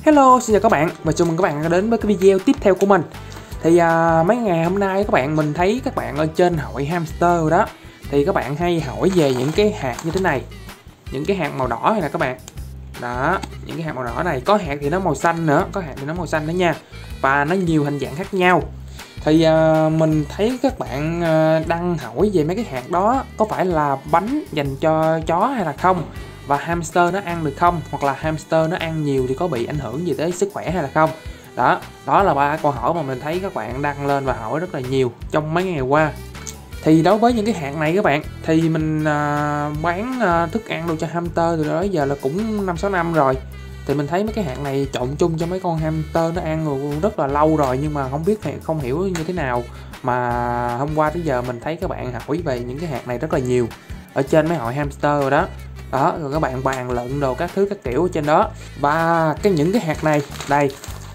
Hello, xin chào các bạn và chào mừng các bạn đã đến với cái video tiếp theo của mình. Thì mấy ngày hôm nay các bạn mình thấy các bạn ở trên hội hamster đó thì các bạn hay hỏi về những cái hạt như thế này, những cái hạt màu đỏ này nè các bạn. Đó, những cái hạt màu đỏ này, có hạt thì nó màu xanh nữa, có hạt thì nó màu xanh nữa nha. Và nó nhiều hình dạng khác nhau. Thì mình thấy các bạn đăng hỏi về mấy cái hạt đó có phải là bánh dành cho chó hay là không, và hamster nó ăn được không, hoặc là hamster nó ăn nhiều thì có bị ảnh hưởng gì tới sức khỏe hay là không. Đó là ba câu hỏi mà mình thấy các bạn đăng lên và hỏi rất là nhiều trong mấy ngày qua. Thì đối với những cái hạt này các bạn, thì mình bán thức ăn đồ cho hamster từ đó giờ là cũng 5-6 năm rồi. Thì mình thấy mấy cái hạt này trộn chung cho mấy con hamster nó ăn rồi rất là lâu rồi, nhưng mà không hiểu như thế nào mà hôm qua tới giờ mình thấy các bạn hỏi về những cái hạt này rất là nhiều ở trên mấy hội hamster rồi đó. Rồi các bạn bàn luận đồ các thứ các kiểu ở trên đó. Và những cái hạt này đây,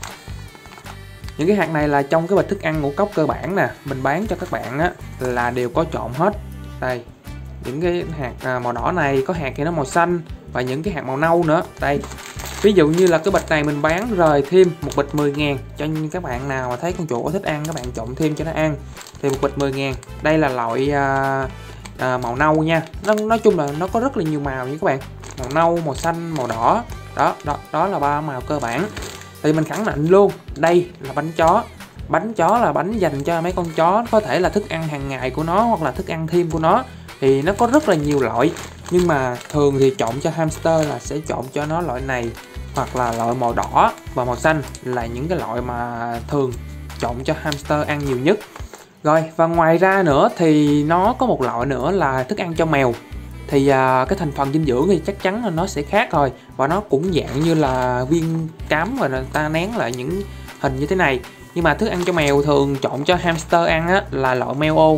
những cái hạt này là trong cái bịch thức ăn ngũ cốc cơ bản nè, mình bán cho các bạn á là đều có trộn hết. Đây, những cái hạt màu đỏ này, có hạt thì nó màu xanh và những cái hạt màu nâu nữa. Đây, ví dụ như là cái bịch này mình bán rồi thêm một bịch 10.000 cho các bạn nào mà thấy con chuột có thích ăn, các bạn trộn thêm cho nó ăn thì một bịch 10.000. Đây là loại màu nâu nha. Nói chung là nó có rất là nhiều màu như các bạn, màu nâu, màu xanh, màu đỏ. Đó là ba màu cơ bản. Thì mình khẳng định luôn, đây là bánh chó. Bánh chó là bánh dành cho mấy con chó, có thể là thức ăn hàng ngày của nó hoặc là thức ăn thêm của nó. Thì nó có rất là nhiều loại, nhưng mà thường thì chọn cho hamster là sẽ chọn cho nó loại này, hoặc là loại màu đỏ và màu xanh là những cái loại mà thường chọn cho hamster ăn nhiều nhất. Rồi, và ngoài ra nữa thì nó có một loại nữa là thức ăn cho mèo. Thì cái thành phần dinh dưỡng thì chắc chắn là nó sẽ khác rồi, và nó cũng dạng như là viên cám và người ta nén lại những hình như thế này. Nhưng mà thức ăn cho mèo thường chọn cho hamster ăn á là loại Melo.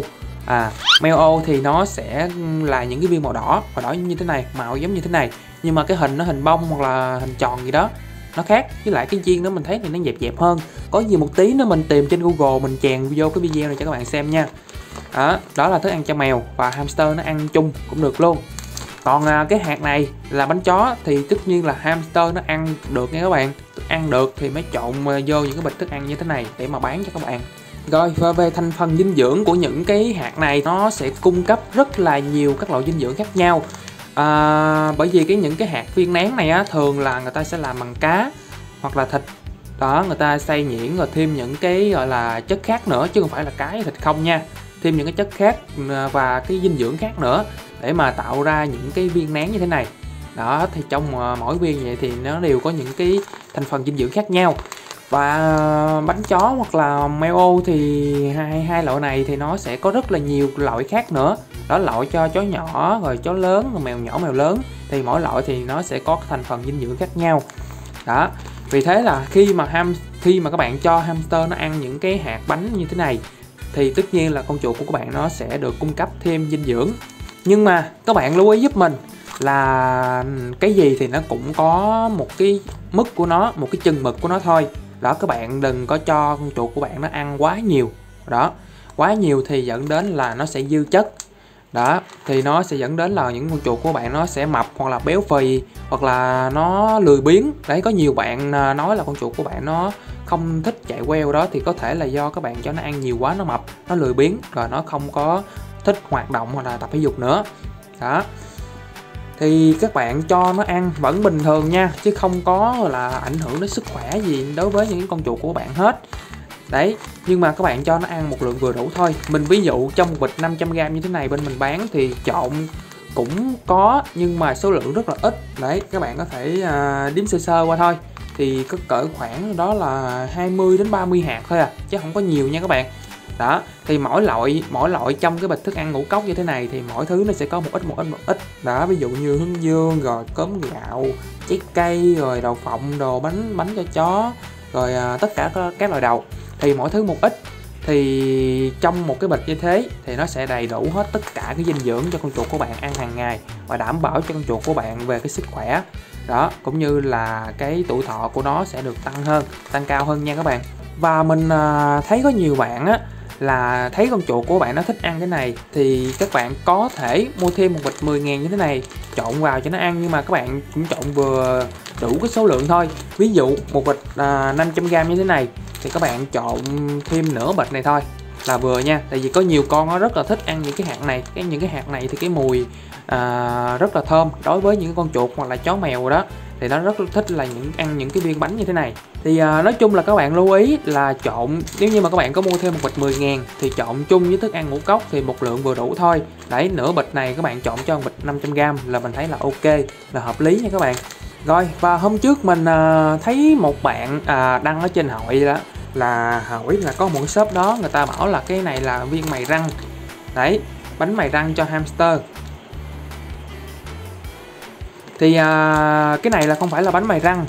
Melo thì nó sẽ là những cái viên màu đỏ như thế này, màu giống như thế này, nhưng mà cái hình nó hình bông hoặc là hình tròn gì đó nó khác. Với lại cái chiên đó mình thấy thì nó dẹp hơn. Có gì một tí nữa mình tìm trên Google, mình chèn vô cái video này cho các bạn xem nha. Đó là thức ăn cho mèo và hamster nó ăn chung cũng được luôn. Còn cái hạt này là bánh chó thì tất nhiên là hamster nó ăn được nha các bạn. Ăn được thì mới trộn vô những cái bịch thức ăn như thế này để mà bán cho các bạn. Rồi, và về thành phần dinh dưỡng của những cái hạt này, nó sẽ cung cấp rất là nhiều các loại dinh dưỡng khác nhau. Bởi vì những cái hạt viên nén này á, thường là người ta sẽ làm bằng cá hoặc là thịt. Đó, người ta xay nhuyễn rồi thêm những cái gọi là chất khác nữa, chứ không phải là cá với thịt không nha. Thêm những cái chất khác và cái dinh dưỡng khác nữa để mà tạo ra những cái viên nén như thế này. Đó, thì trong mỗi viên vậy thì nó đều có những cái thành phần dinh dưỡng khác nhau. Và bánh chó hoặc là Melo thì hai loại này thì nó sẽ có rất là nhiều loại khác nữa. Đó, loại cho chó nhỏ, rồi chó lớn, rồi mèo nhỏ, mèo lớn. Thì mỗi loại thì nó sẽ có thành phần dinh dưỡng khác nhau. Đó, vì thế là khi mà các bạn cho hamster nó ăn những cái hạt bánh như thế này thì tất nhiên là con chuột của các bạn nó sẽ được cung cấp thêm dinh dưỡng. Nhưng mà các bạn lưu ý giúp mình là cái gì thì nó cũng có một cái mức của nó, một cái chừng mực của nó thôi. Đó, các bạn đừng có cho con chuột của bạn nó ăn quá nhiều. Đó, quá nhiều thì dẫn đến là nó sẽ dư chất. Đó, thì nó sẽ dẫn đến là những con chuột của bạn nó sẽ mập hoặc là béo phì hoặc là nó lười biếng. Đấy, có nhiều bạn nói là con chuột của bạn nó không thích chạy queo đó, thì có thể là do các bạn cho nó ăn nhiều quá, nó mập, nó lười biếng, rồi nó không có thích hoạt động hoặc là tập thể dục nữa. Đó, thì các bạn cho nó ăn vẫn bình thường nha, chứ không có là ảnh hưởng đến sức khỏe gì đối với những con chuột của bạn hết. Đấy, nhưng mà các bạn cho nó ăn một lượng vừa đủ thôi. Mình ví dụ trong một bịch 500g như thế này bên mình bán thì trộn cũng có, nhưng mà số lượng rất là ít. Đấy, các bạn có thể đếm sơ sơ qua thôi. Thì có cỡ khoảng đó là 20 đến 30 hạt thôi chứ không có nhiều nha các bạn. Đó, thì mỗi loại trong cái bịch thức ăn ngũ cốc như thế này thì mỗi thứ nó sẽ có một ít. Đó, ví dụ như hướng dương, rồi cơm gạo, trái cây, rồi đậu phộng, đồ bánh cho chó, rồi tất cả các loại đậu thì mỗi thứ một ít. Thì trong một cái bịch như thế thì nó sẽ đầy đủ hết tất cả cái dinh dưỡng cho con chuột của bạn ăn hàng ngày, và đảm bảo cho con chuột của bạn về cái sức khỏe. Đó, cũng như là cái tuổi thọ của nó sẽ được tăng cao hơn nha các bạn. Và mình thấy có nhiều bạn á là thấy con chuột của bạn nó thích ăn cái này thì các bạn có thể mua thêm một bịch 10.000 như thế này trộn vào cho nó ăn, nhưng mà các bạn cũng trộn vừa đủ cái số lượng thôi. Ví dụ một bịch 500g như thế này thì các bạn trộn thêm nửa bịch này thôi là vừa nha. Tại vì có nhiều con nó rất là thích ăn những cái hạt này, những cái hạt này thì cái mùi rất là thơm đối với những con chuột hoặc là chó mèo đó, thì nó rất thích là ăn những cái viên bánh như thế này. Thì nói chung là các bạn lưu ý là trộn, nếu như mà các bạn có mua thêm một bịch 10.000 thì trộn chung với thức ăn ngũ cốc thì một lượng vừa đủ thôi. Đấy, nửa bịch này các bạn trộn cho một bịch 500g là mình thấy là ok, là hợp lý nha các bạn. Rồi, và hôm trước mình thấy một bạn đăng ở trên hội đó, là hỏi là có một cái shop đó người ta bảo là cái này là viên mày răng. Đấy, bánh mày răng cho hamster. Thì cái này là không phải là bánh mày răng.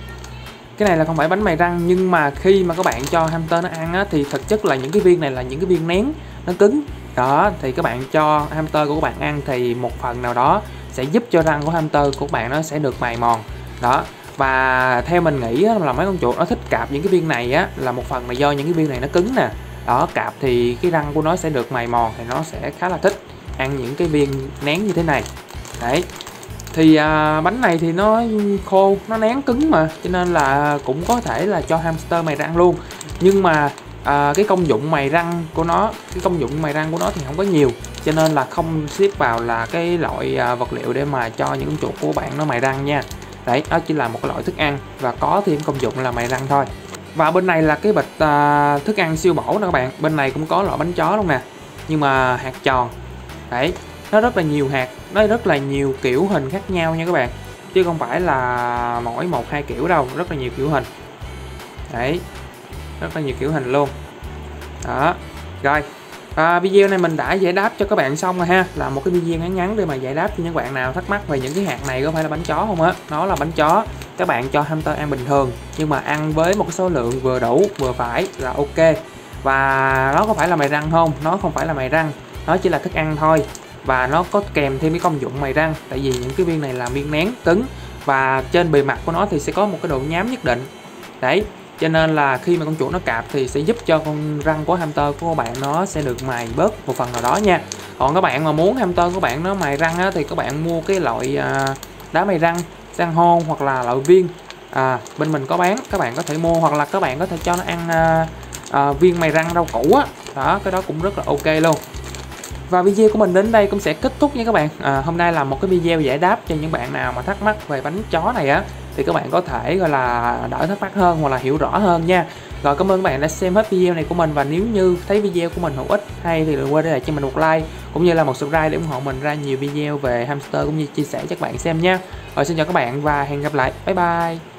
Cái này là không phải bánh mày răng, nhưng mà khi mà các bạn cho hamster nó ăn á, thì thực chất là những cái viên này là những cái viên nén, nó cứng. Đó, thì các bạn cho hamster của các bạn ăn thì một phần nào đó sẽ giúp cho răng của hamster của bạn nó sẽ được mài mòn. Đó, và theo mình nghĩ á, là mấy con chuột nó thích cạp những cái viên này á, là một phần là do những cái viên này nó cứng nè. Đó, cạp thì cái răng của nó sẽ được mài mòn, thì nó sẽ khá là thích ăn những cái viên nén như thế này. Đấy, thì bánh này thì nó khô, nó nén cứng mà, cho nên là cũng có thể là cho hamster mài răng luôn. Nhưng mà cái công dụng mài răng của nó, thì không có nhiều, cho nên là không xếp vào là cái loại vật liệu để mà cho những con chuột của bạn nó mài răng nha. Đấy, đó chỉ là một cái loại thức ăn và có thêm công dụng là mài răng thôi. Và bên này là cái bịch thức ăn siêu bổ nè các bạn. Bên này cũng có loại bánh chó luôn nè, nhưng mà hạt tròn. Đấy, nó rất là nhiều hạt, nó rất là nhiều kiểu hình khác nhau nha các bạn, chứ không phải là mỗi 1-2 kiểu đâu, rất là nhiều kiểu hình. Đấy, rất là nhiều kiểu hình luôn. Đó, rồi video này mình đã giải đáp cho các bạn xong rồi ha, là một cái video ngắn để mà giải đáp cho những bạn nào thắc mắc về những cái hạt này có phải là bánh chó không á. Nó là bánh chó, các bạn cho hamster ăn bình thường, nhưng mà ăn với một cái số lượng vừa đủ vừa phải là ok. Và nó có phải là mài răng không? Nó không phải là mài răng, nó chỉ là thức ăn thôi. Và nó có kèm thêm cái công dụng mài răng, tại vì những cái viên này là viên nén cứng và trên bề mặt của nó thì sẽ có một cái độ nhám nhất định. Đấy, cho nên là khi mà con chuột nó cạp thì sẽ giúp cho con răng của hamster của bạn nó sẽ được mài bớt một phần nào đó nha. Còn các bạn mà muốn hamster của bạn nó mài răng á, thì các bạn mua cái loại đá mài răng san hô hoặc là loại viên, bên mình có bán, các bạn có thể mua, hoặc là các bạn có thể cho nó ăn viên mài răng rau củ á. Đó, cái đó cũng rất là ok luôn. Và video của mình đến đây cũng sẽ kết thúc nha các bạn. Hôm nay là một cái video giải đáp cho những bạn nào mà thắc mắc về bánh chó này á, thì các bạn có thể gọi là đỡ thắc mắc hơn hoặc là hiểu rõ hơn nha. Rồi, cảm ơn các bạn đã xem hết video này của mình, và nếu như thấy video của mình hữu ích hay thì đừng quên để lại cho mình một like cũng như là một subscribe để ủng hộ mình ra nhiều video về hamster cũng như chia sẻ cho các bạn xem nha. Rồi, xin chào các bạn và hẹn gặp lại. Bye bye.